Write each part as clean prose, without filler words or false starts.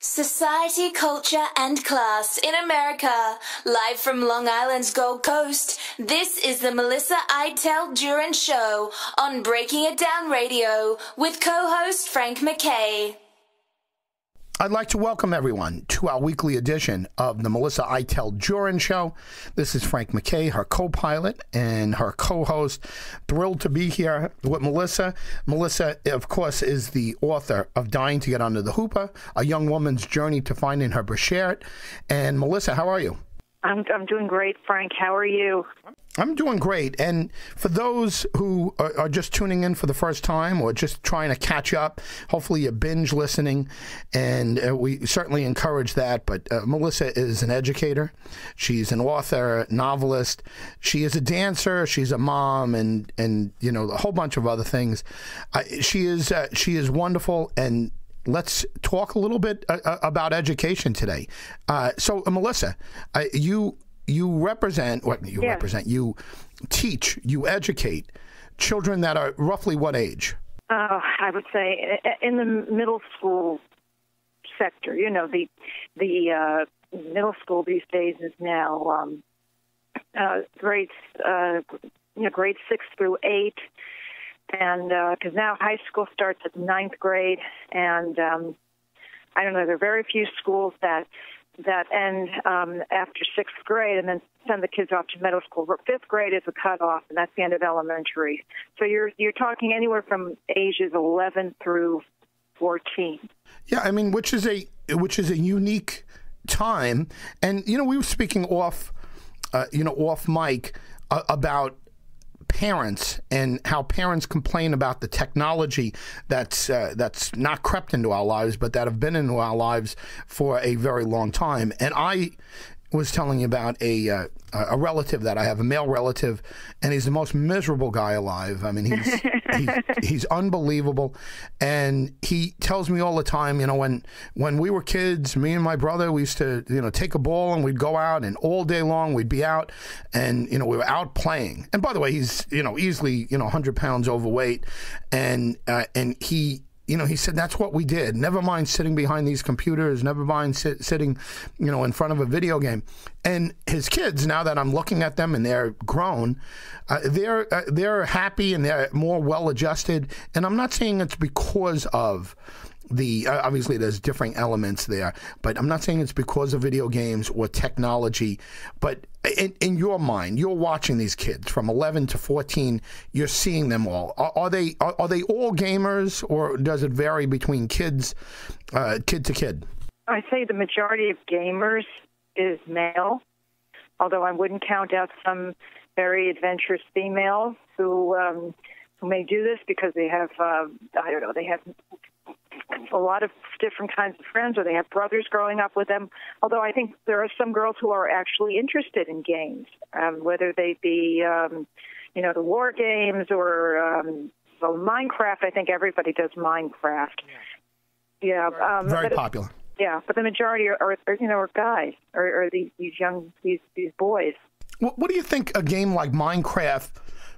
Society, culture, and class in America. Live from Long Island's Gold Coast, this is the Melissa Iteld-Jurin Show on Breaking It Down Radio with co-host Frank MacKay. I'd like to welcome everyone to our weekly edition of the Melissa Iteld-Jurin Show. This is Frank MacKay, her co-pilot and her co-host. Thrilled to be here with Melissa. Melissa, of course, is the author of Dying to Get Under the Chuppah, a young woman's journey to finding her beshert. And Melissa, how are you? I'm doing great, Frank. How are you? I'm doing great. And for those who are just tuning in for the first time or just trying to catch up, hopefully you're binge listening, and we certainly encourage that. But Melissa is an educator. She's an author, novelist. She is a dancer. She's a mom, and you know, a whole bunch of other things. She is wonderful, and let's talk a little bit about education today. So, Melissa, you represent what you represent. You teach, you educate children that are roughly what age? I would say in the middle school sector. You know, the middle school these days is now grades 6 through 8. And because now high school starts at 9th grade, and I don't know, there are very few schools that end after 6th grade and then send the kids off to middle school. 5th grade is a cutoff, and that's the end of elementary. So you're talking anywhere from ages 11 through 14. Yeah, I mean, which is a unique time. And you know, we were speaking off mic about parents and how parents complain about the technology that's not crept into our lives, but that have been into our lives for a very long time. And I was telling you about a relative that I have, a male relative, and he's the most miserable guy alive. I mean, he's unbelievable, and he tells me all the time, you know, when we were kids, me and my brother, we used to, you know, take a ball and we'd go out, and all day long we'd be out, and you know, we were out playing. And by the way, he's, you know, easily, you know, 100 pounds overweight, and he. You know, he said, that's what we did. Never mind sitting behind these computers. Never mind sitting, you know, in front of a video game. And his kids, now that I'm looking at them and they're grown, they're happy and they're more well-adjusted. And I'm not saying it's because of the obviously there's different elements there, but I'm not saying it's because of video games or technology. But in your mind, you're watching these kids from 11 to 14. You're seeing them all. Are they all gamers, or does it vary between kids, kid to kid? I say the majority of gamers is male, although I wouldn't count out some very adventurous females who may do this because they have they have a lot of different kinds of friends, or they have brothers growing up with them. Although I think there are some girls who are actually interested in games, whether they be, the war games or Minecraft. I think everybody does Minecraft. Yeah, very popular. Yeah, but the majority are guys or these boys. What do you think a game like Minecraft,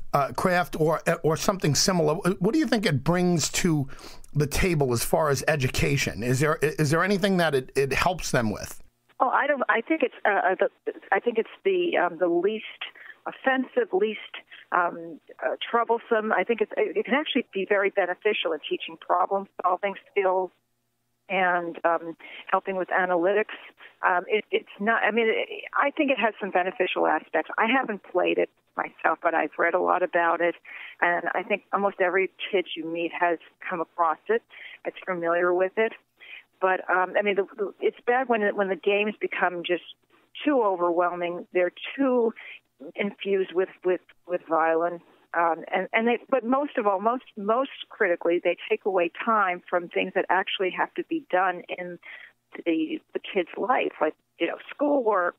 or something similar? What do you think it brings to the table as far as education? Is there anything that it helps them with? Oh, I think it's the least offensive, least troublesome. I think it can actually be very beneficial in teaching problem-solving skills and helping with analytics. It's not. I mean, I think it has some beneficial aspects. I haven't played it myself, but I've read a lot about it, and I think almost every kid you meet has come across it. It's familiar with it. But it's bad when the games become just too overwhelming. They're too infused with violence. But most of all, most critically, they take away time from things that actually have to be done in the kid's life, like schoolwork,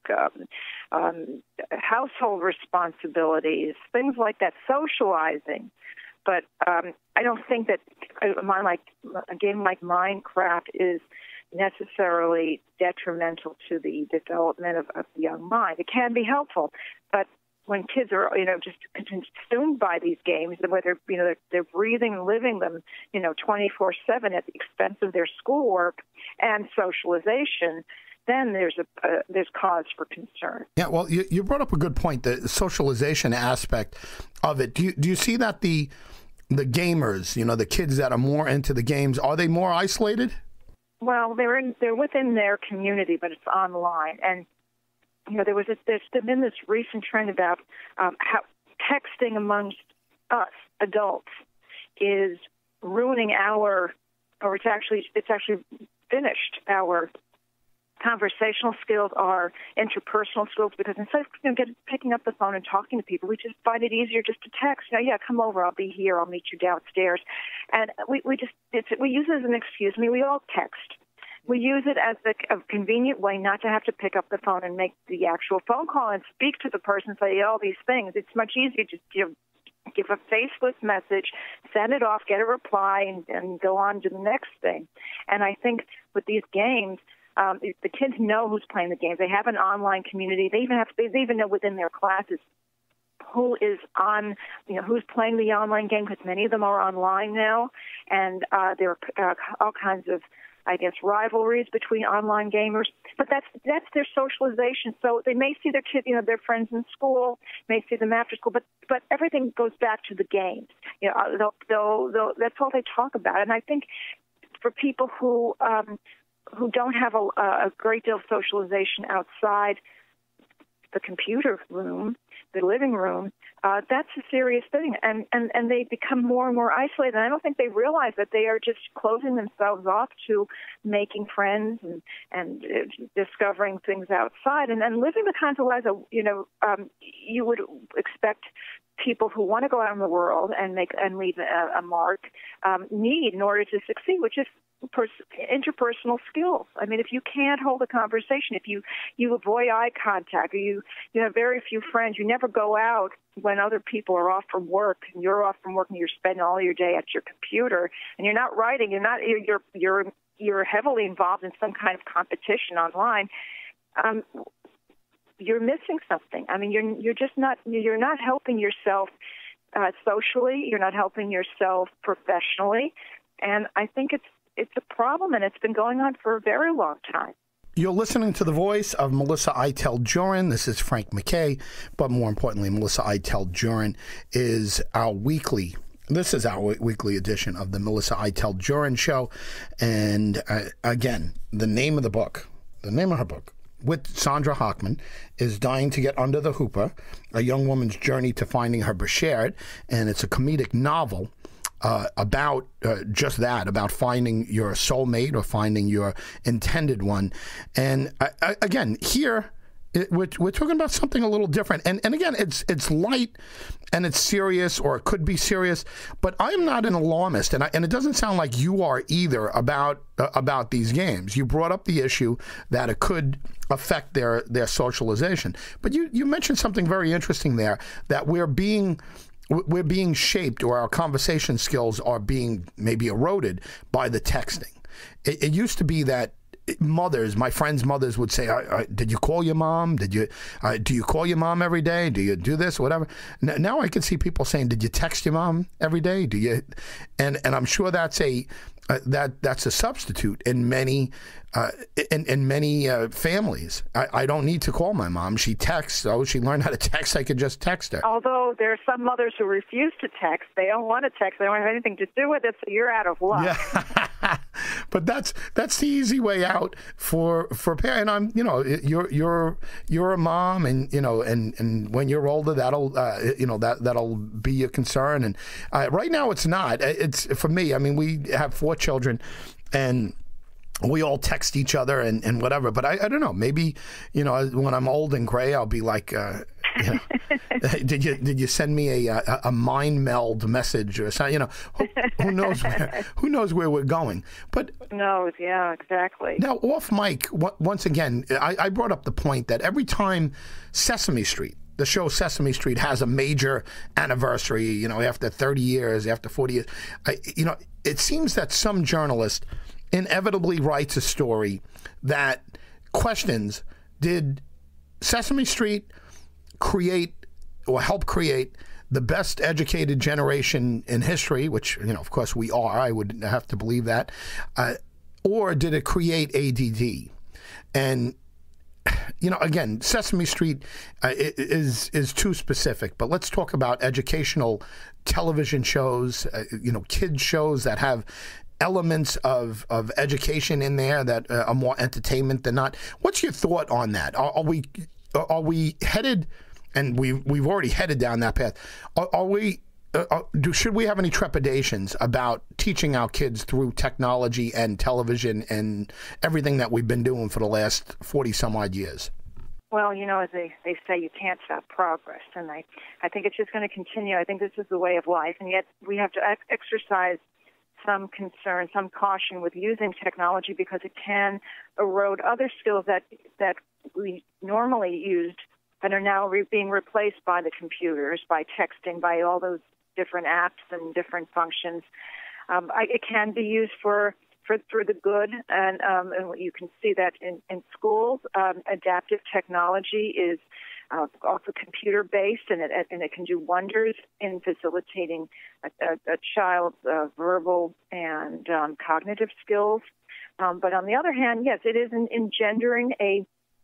household responsibilities, things like that, socializing. But I don't think that a game like Minecraft is necessarily detrimental to the development of the young mind. It can be helpful, but when kids are, just consumed by these games, whether, they're breathing and living them, 24/7 at the expense of their schoolwork and socialization, then there's cause for concern. Yeah, well, you brought up a good point, the socialization aspect of it. Do you see that the gamers, the kids that are more into the games, are they more isolated? Well, they're within their community, but it's online. And there's been this recent trend about how texting amongst us adults is ruining it's actually finished our conversational skills, our interpersonal skills, because instead of picking up the phone and talking to people, we just find it easier just to text. Come over, I'll be here, I'll meet you downstairs. And we use it as an excuse. We all text. We use it as a convenient way not to have to pick up the phone and make the actual phone call and speak to the person and say all these things. It's much easier to give a faceless message, send it off, get a reply, and go on to the next thing. And I think with these games, the kids know who's playing the games. They have an online community. They even know within their classes who is on, who's playing the online game, because many of them are online now, and there are all kinds of, I guess, rivalries between online gamers. But that's their socialization. So they may see their kids, their friends in school, may see them after school, but everything goes back to the games. They'll that's all they talk about. And I think for people who don't have a great deal of socialization outside the computer room, the living room, that's a serious thing. And they become more and more isolated. And I don't think they realize that they are just closing themselves off to making friends and discovering things outside and living the kinds of lives that, you would expect people who want to go out in the world and leave a mark need in order to succeed, which is interpersonal skills. I mean, if you can't hold a conversation, if you avoid eye contact, or you have very few friends, you never go out when other people are off from work, and you're off from work, and you're spending all your day at your computer, and you're not writing, you're heavily involved in some kind of competition online. You're missing something. I mean, you're not helping yourself socially. You're not helping yourself professionally, and I think it's a problem, and it's been going on for a very long time. You're listening to the voice of Melissa Iteld-Jurin. This is Frank MacKay, but more importantly, Melissa Iteld-Jurin is our weekly. This is our weekly edition of the Melissa Iteld-Jurin Show, and again, the name of her book, with Sandra Hochman, is Dying to Get Under the Chuppah, a young woman's journey to finding her beshert, and it's a comedic novel about just that, about finding your soulmate or finding your intended one. And again, here we're talking about something a little different. And again, it's light and it's serious, or it could be serious. But I am not an alarmist, and it doesn't sound like you are either about these games. You brought up the issue that it could affect their socialization. But you mentioned something very interesting there, that we're being shaped, or our conversation skills are being maybe eroded by the texting. It used to be that my friends' mothers would say, did you call your mom? Do you call your mom every day? Do you do this, whatever? Now I can see people saying, did you text your mom every day? Do you? And I'm sure that's that's a substitute in many families. I don't need to call my mom. She texts. Oh, she learned how to text. I could just text her. Although there are some mothers who refuse to text. They don't want to text. They don't have anything to do with it, so you're out of luck. Yeah. But that's the easy way out for parents. And you're a mom, and and when you're older, that'll be a concern. And right now it's not. It's for me. I mean, we have 4 children, and we all text each other and whatever. But I don't know. Maybe when I'm old and gray, I'll be like, did you send me a mind meld message or something? Who knows where we're going? But knows, yeah, exactly. Now, off mic, once again, I brought up the point that every time Sesame Street, the show Sesame Street, has a major anniversary, after 30 years, after 40 years, it seems that some journalist inevitably writes a story that questions, did Sesame Street create or help create the best educated generation in history, which, of course we are, I would have to believe that, or did it create ADD? And, again, Sesame Street is too specific, but let's talk about educational television shows, kids shows that have elements of education in there that are more entertainment than not. What's your thought on that? Are we headed, and we've already headed down that path? Should we have any trepidations about teaching our kids through technology and television and everything that we've been doing for the last 40 some odd years? Well, as they say, you can't stop progress, and I think it's just going to continue. I think this is the way of life, and yet we have to exercise some concern, some caution with using technology, because it can erode other skills that we normally used and are now being replaced by the computers, by texting, by all those different apps and different functions. It can be used for the good, and you can see that in schools. Adaptive technology is also computer-based, and it can do wonders in facilitating a child's verbal and cognitive skills. But on the other hand, yes, it is engendering a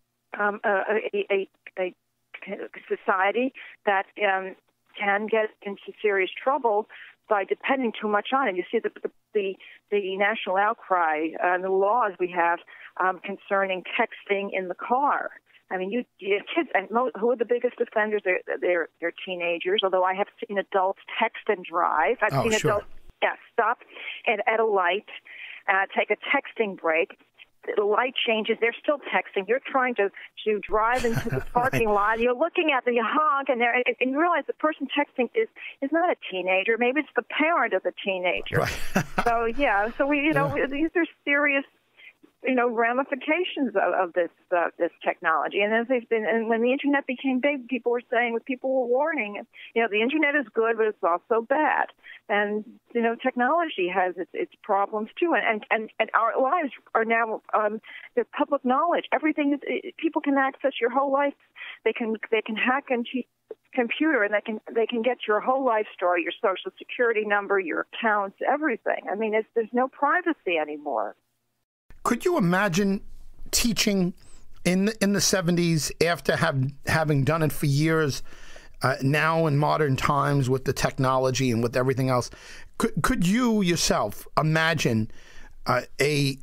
society that can get into serious trouble by depending too much on it. You see the national outcry and the laws we have concerning texting in the car. I mean, kids, who are the biggest offenders? They're teenagers, although I have seen adults text and drive. I've seen adults stop at a light, take a texting break. The light changes, they're still texting. You're trying to drive into the parking lot. You're looking at them, you honk, and you realize the person texting is not a teenager. Maybe it's the parent of the teenager. Right. So these are serious ramifications of this technology. And and when the internet became big, people were warning, the internet is good, but it's also bad. And technology has its problems too. And our lives are now they're public knowledge. Everything people can access your whole life. They can hack into your computer, and they can get your whole life story, your social security number, your accounts, everything. I mean, there's no privacy anymore. Could you imagine teaching in the 70s after having done it for years, now in modern times with the technology and with everything else? Could you yourself imagine a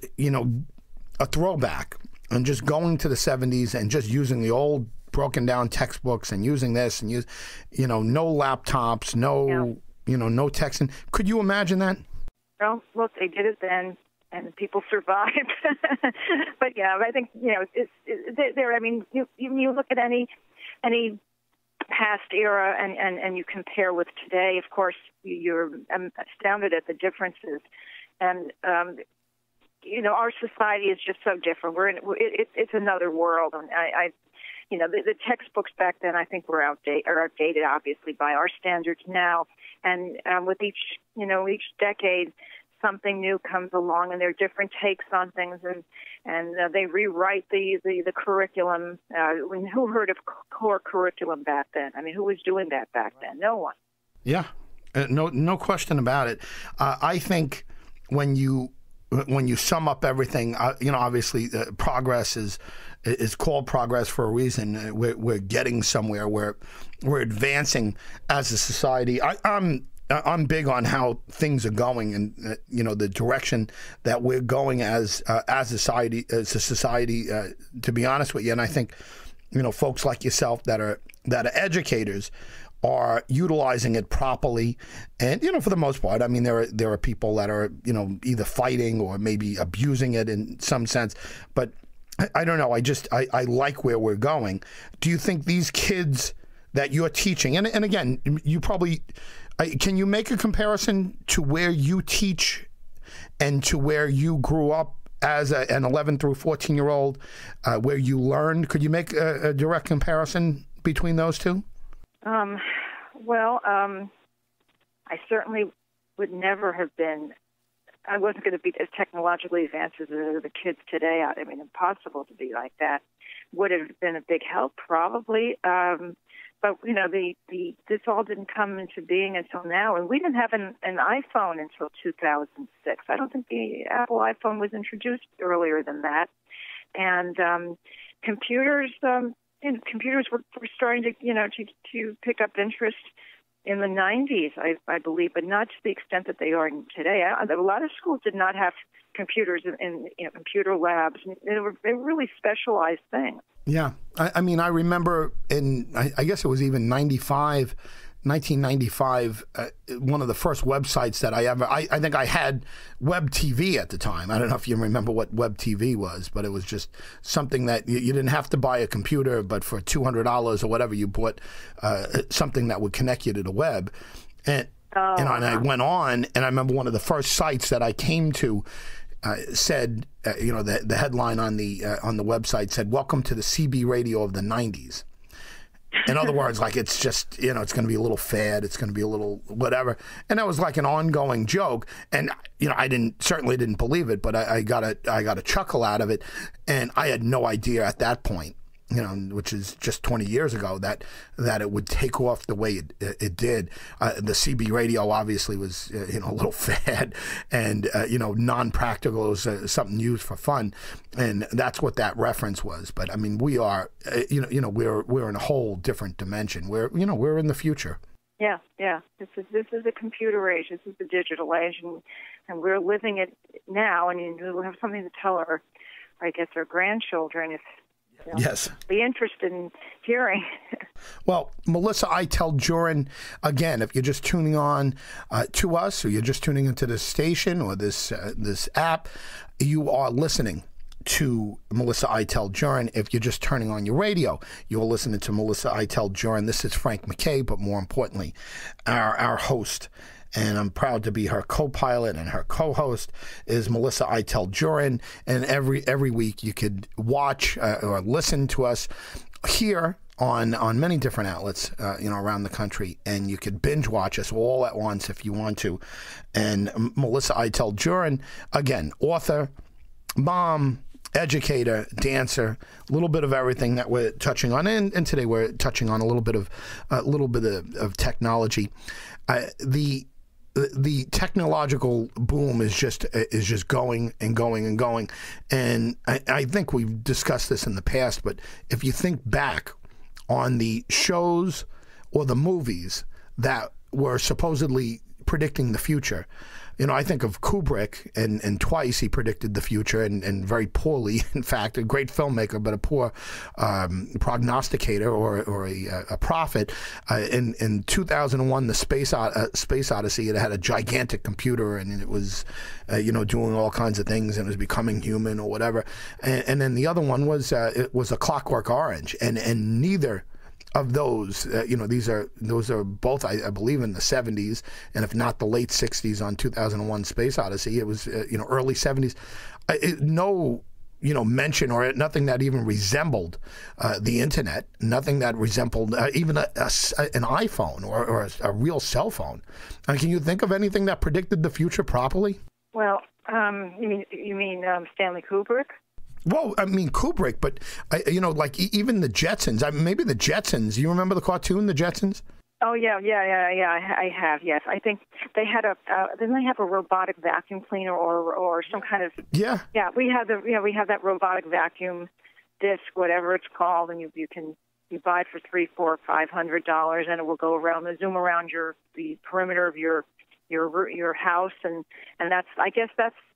throwback and just going to the 70s and just using the old broken down textbooks and using this and no laptops, no texting? Could you imagine that? Well, look, they did it then. And people survived, but I think it's there. I mean, you look at any past era and you compare with today. Of course, you're astounded at the differences, and our society is just so different. It's another world, and the textbooks back then, I think, are outdated, obviously, by our standards now, and with each decade, something new comes along, and there are different takes on things, and they rewrite the curriculum. Who heard of core curriculum back then? I mean, who was doing that back then? No one. Yeah, no question about it. I think when you sum up everything, obviously progress is called progress for a reason. We're getting somewhere. We're advancing as a society. I'm big on how things are going, and the direction that we're going as a society. To be honest with you, and I think folks like yourself that are educators are utilizing it properly, and for the most part, I mean there are people that are either fighting or maybe abusing it in some sense, but I don't know. I like where we're going. Do you think these kids that you're teaching, and again, you probably. Can you make a comparison to where you teach and to where you grew up as an 11 through 14-year-old, where you learned? Could you make a direct comparison between those two? I certainly would never have been. I wasn't going to be as technologically advanced as the kids today. I mean, impossible to be like that. Would have been a big help, probably. But but this all didn't come into being until now, and we didn't have an iPhone until 2006. I don't think the Apple iPhone was introduced earlier than that, and computers were starting to pick up interest in the 90s, I believe, but not to the extent that they are today. A lot of schools did not have computers in computer labs. They were really specialized things. Yeah. I mean, I remember I guess it was even 1995, one of the first websites that I think I had web TV at the time. I don't know if you remember what web TV was, but it was just something that you didn't have to buy a computer, but for $200 or whatever, you bought something that would connect you to the web. And I went on, and I remember one of the first sites that I came to said, the headline on the website said, "Welcome to the CB radio of the 90s." In other words, like, it's just, it's going to be a little fad. It's going to be a little whatever. And that was like an ongoing joke. And, I certainly didn't believe it, but I got a chuckle out of it. And I had no idea at that point, which is just 20 years ago, that it would take off the way it did. The CB radio obviously was, a little fad and, non-practical. It was something used for fun. And that's what that reference was. But I mean, we are, we're in a whole different dimension. We're in the future. Yeah. This is a computer age. This is the digital age, and we're living it now. And we'll have something to tell our grandchildren if. Yes. Be interested in hearing. Well, Melissa Iteld-Jurin, again, if you're just tuning on to us, or you're just tuning into this station or this app, you are listening to Melissa Iteld-Jurin. If you're just turning on your radio, you're listening to Melissa Iteld-Jurin. This is Frank MacKay, but more importantly, our host. And I'm proud to be her co-pilot, and her co-host is Melissa Iteld-Jurin. And every week you could watch or listen to us here on many different outlets, around the country, and you could binge watch us all at once if you want to. And Melissa Iteld-Jurin, again, author, mom, educator, dancer, a little bit of everything that we're touching on, and today we're touching on a little bit of technology. The technological boom is just going and going and going, and I think we've discussed this in the past. But if you think back on the shows or the movies that were supposedly predicting the future, I think of Kubrick, and twice he predicted the future, and very poorly. In fact, a great filmmaker, but a poor prognosticator or a prophet. In 2001, the Space Odyssey, it had a gigantic computer, and it was, doing all kinds of things, and it was becoming human or whatever. And then the other one was it was A Clockwork Orange, and neither of those, those are both, I believe, in the 70s, and if not the late 60s on 2001 Space Odyssey. It was, early 70s. No, mention or nothing that even resembled the internet, nothing that resembled even an iPhone or a real cell phone. Can you think of anything that predicted the future properly? Well, you mean Stanley Kubrick? Well, I mean, Kubrick, but, like even the Jetsons. Maybe the Jetsons. You remember the cartoon, the Jetsons? Oh, yeah. I have, yes. I think they had didn't they have a robotic vacuum cleaner or some kind of... Yeah. Yeah, we have that robotic vacuum disc, whatever it's called, and you buy it for $300, $400, $500, and it will go around, zoom around the perimeter of your house, and that's, I guess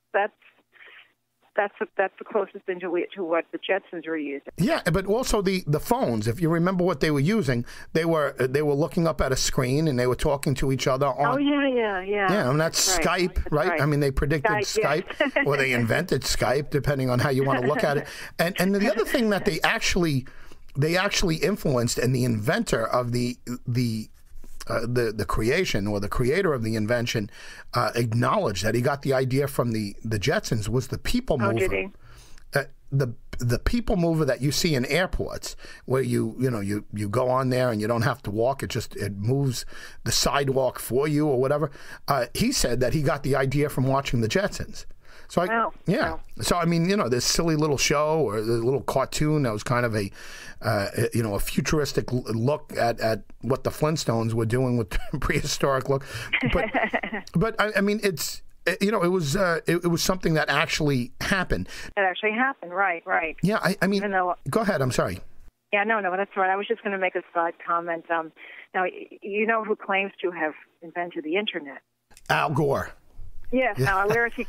that's the closest thing to what the Jetsons were using. Yeah, but also the phones. If you remember what they were using, they were looking up at a screen and they were talking to each other on. Oh yeah. Yeah, and that's Skype, right? I mean, they predicted Skype yes. Or they invented Skype, depending on how you want to look at it. And the other thing that they actually influenced, and the inventor of the creation, or the creator of the invention, acknowledged that he got the idea from the Jetsons, was the people mover. Did he? The people mover that you see in airports, where you go on there and you don't have to walk; it moves the sidewalk for you or whatever. He said that he got the idea from watching the Jetsons. So Wow. So I mean, this silly little show or the little cartoon that was kind of a futuristic look at what the Flintstones were doing with prehistoric look. But I mean, it was something that actually happened. It actually happened, right. Yeah, I mean, Even go ahead. I'm sorry. Yeah, no, that's right. I was just going to make a side comment. Now, you know who claims to have invented the Internet? Al Gore. Yes. Now, where does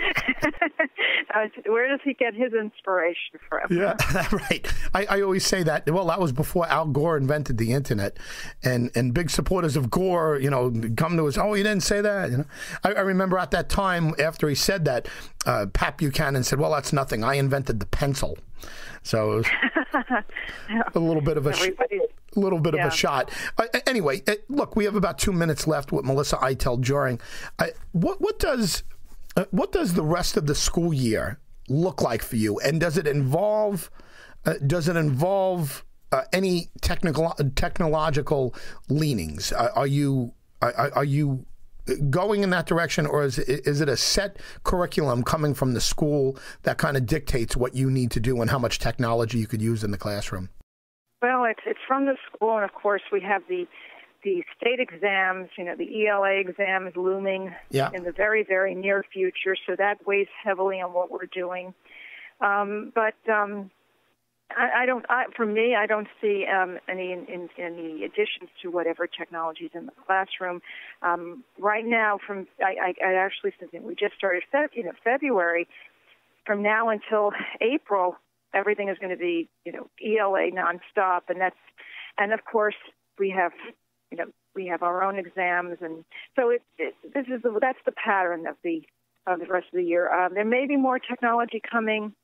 he get his inspiration from? Yeah, right. I always say that. Well, that was before Al Gore invented the Internet, and big supporters of Gore, come to us. Oh, you didn't say that. I remember at that time after he said that, Pat Buchanan said, "Well, that's nothing. I invented the pencil." So it was a little bit of a a shot. Anyway, look, we have about 2 minutes left with Melissa Iteld-Jurin. What does the rest of the school year look like for you? And does it involve any technological leanings? Are you going in that direction, or is it a set curriculum coming from the school that kind of dictates what you need to do and how much technology you could use in the classroom? Well, it's from the school, and of course we have the state exams. The ELA exam is looming in the very, very near future, so that weighs heavily on what we're doing. I don't see any additions to whatever technology is in the classroom. Right now, since we just started February, from now until April, everything is going to be ELA nonstop, and of course we have our own exams, and so that's the pattern of the rest of the year. There may be more technology coming.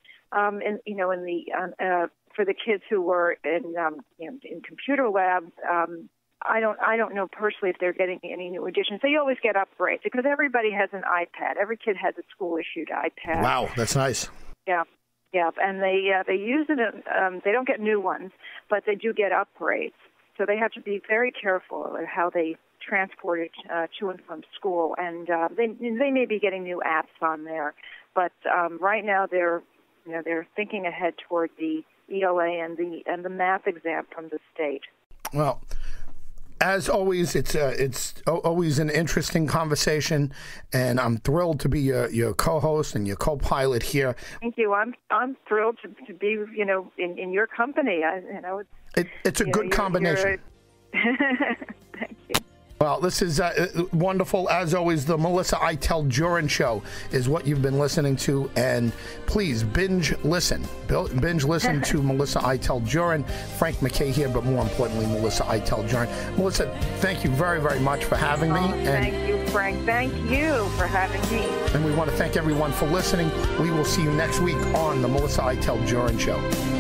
For the kids who were in computer labs, I don't know personally if they're getting any new additions. They always get upgrades because everybody has an iPad. Every kid has a school-issued iPad. Wow, that's nice. Yeah, and they use it. They don't get new ones, but they do get upgrades. So they have to be very careful of how they transport it to and from school. And they may be getting new apps on there, but right now they're thinking ahead toward the ELA and the math exam from the state. Well, as always, it's always an interesting conversation, and I'm thrilled to be your co-host and your co-pilot here. Thank you. I'm thrilled to be in your company. It's a good combination. Thank you. Well, this is wonderful. As always, the Melissa Iteld-Jurin Show is what you've been listening to. And please binge listen. Binge listen to Melissa Iteld-Jurin. Frank MacKay here, but more importantly, Melissa Iteld-Jurin. Melissa, thank you very, very much for having me. Thank you, Frank. Thank you for having me. And we want to thank everyone for listening. We will see you next week on the Melissa Iteld-Jurin Show.